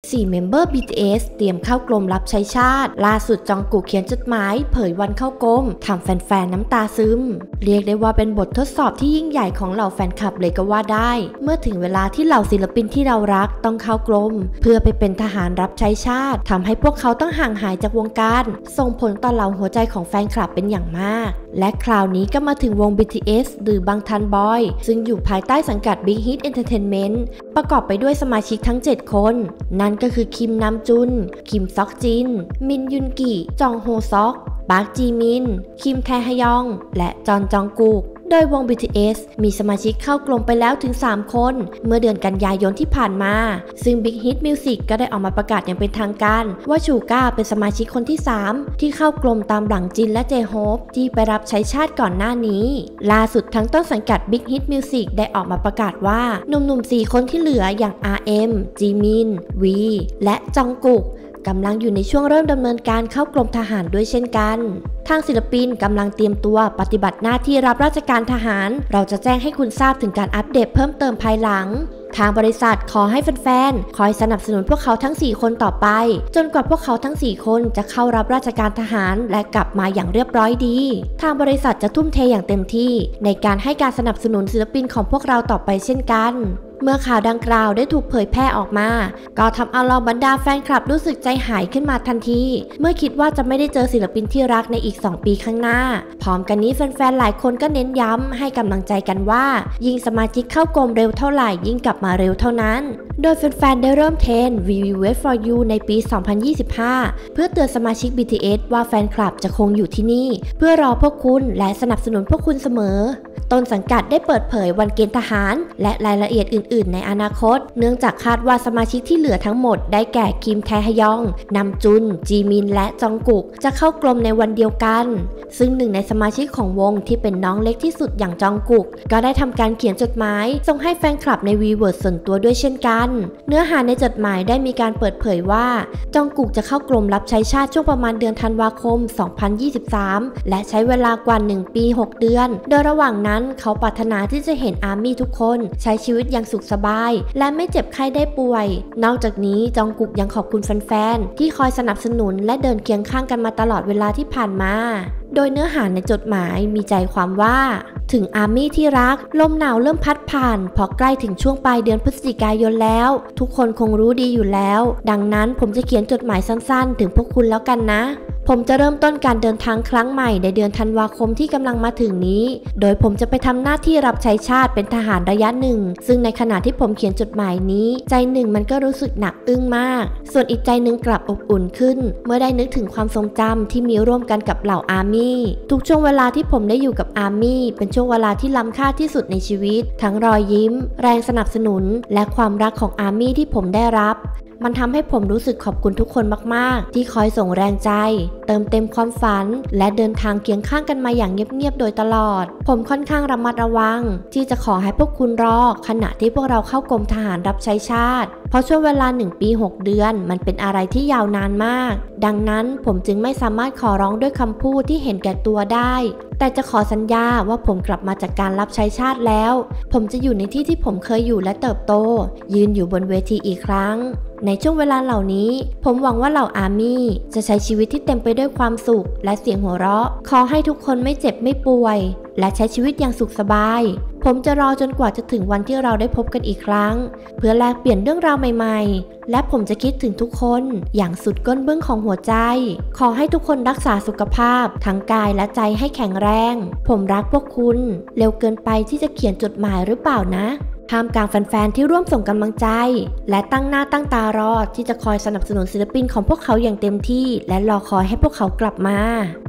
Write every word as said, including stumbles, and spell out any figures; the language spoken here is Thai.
สี่ เมมเบอร์ บี ที เอส เตรียมเข้ากรมรับใช้ชาติล่าสุดจองกุกเขียนจดหมายเผยวันเข้ากรมทำแฟนๆน้ำตาซึมเรียกได้ว่าเป็นบททดสอบที่ยิ่งใหญ่ของเหล่าแฟนคลับเลยก็ว่าได้เมื่อถึงเวลาที่เหล่าศิลปินที่เรารักต้องเข้ากรมเพื่อไปเป็นทหารรับใช้ชาติทำให้พวกเขาต้องห่างหายจากวงการส่งผลต่อเหล่าหัวใจของแฟนคลับเป็นอย่างมากและคราวนี้ก็มาถึงวง บี ที เอส หรือบังทันบอยซึ่งอยู่ภายใต้สังกัด Big Hit Entertainment ประกอบไปด้วยสมาชิกทั้งเจ็ดคนนั่นก็คือคิมนัมจุนคิมซอกจินมินยุนกิจองโฮซอกปาร์คจีมินคิมแทฮยองและจอนจองกุกโดยวง บี ที เอส มีสมาชิกเข้ากรมไปแล้วถึงสามคนเมื่อเดือนกันยายนที่ผ่านมาซึ่ง Big Hit Music ก็ได้ออกมาประกาศอย่างเป็นทางการว่าชูก้าเป็นสมาชิกคนที่สามที่เข้ากรมตามหลังจินและเจโฮปที่ไปรับใช้ชาติก่อนหน้านี้ล่าสุดทั้งต้นสังกัด Big Hit Music ได้ออกมาประกาศว่าหนุ่มๆสี่คนที่เหลืออย่าง อาร์ เอ็ม จีมิน วี และจองกุกกำลังอยู่ในช่วงเริ่มดำเนินการเข้ากรมทหารด้วยเช่นกันทางศิลปินกำลังเตรียมตัวปฏิบัติหน้าที่รับราชการทหารเราจะแจ้งให้คุณทราบถึงการอัปเดตเพิ่มเติมภายหลังทางบริษัทขอให้แฟนๆคอยสนับสนุนพวกเขาทั้งสี่คนต่อไปจนกว่าพวกเขาทั้งสี่คนจะเข้ารับราชการทหารและกลับมาอย่างเรียบร้อยดีทางบริษัทจะทุ่มเทอย่างเต็มที่ในการให้การสนับสนุนศิลปินของพวกเราต่อไปเช่นกันเมื่อข่าวดังกล่าวได้ถูกเผยแพร่ออกมาก็ทำเอาเหล่าบรรดาแฟนคลับรู้สึกใจหายขึ้นมาทันทีเมื่อคิดว่าจะไม่ได้เจอศิลปินที่รักในอีกสองปีข้างหน้าพร้อมกันนี้แฟนๆหลายคนก็เน้นย้ำให้กำลังใจกันว่ายิ่งสมาชิกเข้ากรมเร็วเท่าไหร่ยิ่งกลับมาเร็วเท่านั้นโดยแฟนๆได้เริ่มเทรน We Will Wait For You ในปี สองพันยี่สิบห้า เพื่อเตือนสมาชิก บี ที เอส ว่าแฟนคลับจะคงอยู่ที่นี่เพื่อรอพวกคุณและสนับสนุนพวกคุณเสมอต้นสังกัดได้เปิดเผยวันเกณฑ์ทหารและรายละเอียดอื่นๆในอนาคตเนื่องจากคาดว่าสมาชิกที่เหลือทั้งหมดได้แก่คิมแทฮยองนัมจุนจีมินและจองกุกจะเข้ากรมในวันเดียวกันซึ่งหนึ่งในสมาชิกของวงที่เป็นน้องเล็กที่สุดอย่างจองกุกก็ได้ทำการเขียนจดหมายส่งให้แฟนคลับในวีเวิร์ดส่วนตัวด้วยเช่นกันเนื้อหาในจดหมายได้มีการเปิดเผยว่าจองกุกจะเข้ากรมรับใช้ชาติช่วงประมาณเดือนธันวาคม สองพันยี่สิบสาม และใช้เวลากว่าหนึ่งปีหกเดือนโดยระหว่างนั้นเขาปรารถนาที่จะเห็นอาร์มี่ทุกคนใช้ชีวิตอย่างสุขสบายและไม่เจ็บไข้ได้ป่วยนอกจากนี้จองกุกยังขอบคุณแฟนๆที่คอยสนับสนุนและเดินเคียงข้างกันมาตลอดเวลาที่ผ่านมาโดยเนื้อหาในจดหมายมีใจความว่าถึงอาร์มี่ที่รักลมหนาวเริ่มพัดผ่านพอใกล้ถึงช่วงปลายเดือนพฤศจิกายนแล้วทุกคนคงรู้ดีอยู่แล้วดังนั้นผมจะเขียนจดหมายสั้นๆถึงพวกคุณแล้วกันนะผมจะเริ่มต้นการเดินทางครั้งใหม่ในเดือนธันวาคมที่กำลังมาถึงนี้โดยผมจะไปทำหน้าที่รับใช้ชาติเป็นทหารระยะหนึ่งซึ่งในขณะที่ผมเขียนจดหมายนี้ใจหนึ่งมันก็รู้สึกหนักอึ้งมากส่วนอีกใจหนึ่งกลับอบอุ่นขึ้นเมื่อได้นึกถึงความทรงจำที่มีร่วมกันกับเหล่าอาร์มี่ทุกช่วงเวลาที่ผมได้อยู่กับอาร์มี่เป็นช่วงเวลาที่ล้ำค่าที่สุดในชีวิตทั้งรอยยิ้มแรงสนับสนุนและความรักของอาร์มี่ที่ผมได้รับมันทำให้ผมรู้สึกขอบคุณทุกคนมากๆที่คอยส่งแรงใจเติมเต็มความฝันและเดินทางเคียงข้างกันมาอย่างเงียบๆโดยตลอดผมค่อนข้างระมัดระวังที่จะขอให้พวกคุณรอขณะที่พวกเราเข้ากรมทหารรับใช้ชาติเพราะช่วงเวลาหนึ่งปีหกเดือนมันเป็นอะไรที่ยาวนานมากดังนั้นผมจึงไม่สามารถขอร้องด้วยคำพูดที่เห็นแก่ตัวได้แต่จะขอสัญญาว่าผมกลับมาจากการรับใช้ชาติแล้วผมจะอยู่ในที่ที่ผมเคยอยู่และเติบโตยืนอยู่บนเวทีอีกครั้งในช่วงเวลาเหล่านี้ผมหวังว่าเหล่าอาร์มี่จะใช้ชีวิตที่เต็มไปด้วยความสุขและเสียงหัวเราะขอให้ทุกคนไม่เจ็บไม่ป่วยและใช้ชีวิตอย่างสุขสบายผมจะรอจนกว่าจะถึงวันที่เราได้พบกันอีกครั้งเพื่อแลกเปลี่ยนเรื่องราวใหม่ๆและผมจะคิดถึงทุกคนอย่างสุดก้นเบื้องของหัวใจขอให้ทุกคนรักษาสุขภาพทั้งกายและใจให้แข็งแรงผมรักพวกคุณเร็วเกินไปที่จะเขียนจดหมายหรือเปล่านะท่ามกลางแฟนๆที่ร่วมส่งกำลังใจและตั้งหน้าตั้งตารอที่จะคอยสนับสนุนศิลปินของพวกเขาอย่างเต็มที่และรอคอยให้พวกเขากลับมา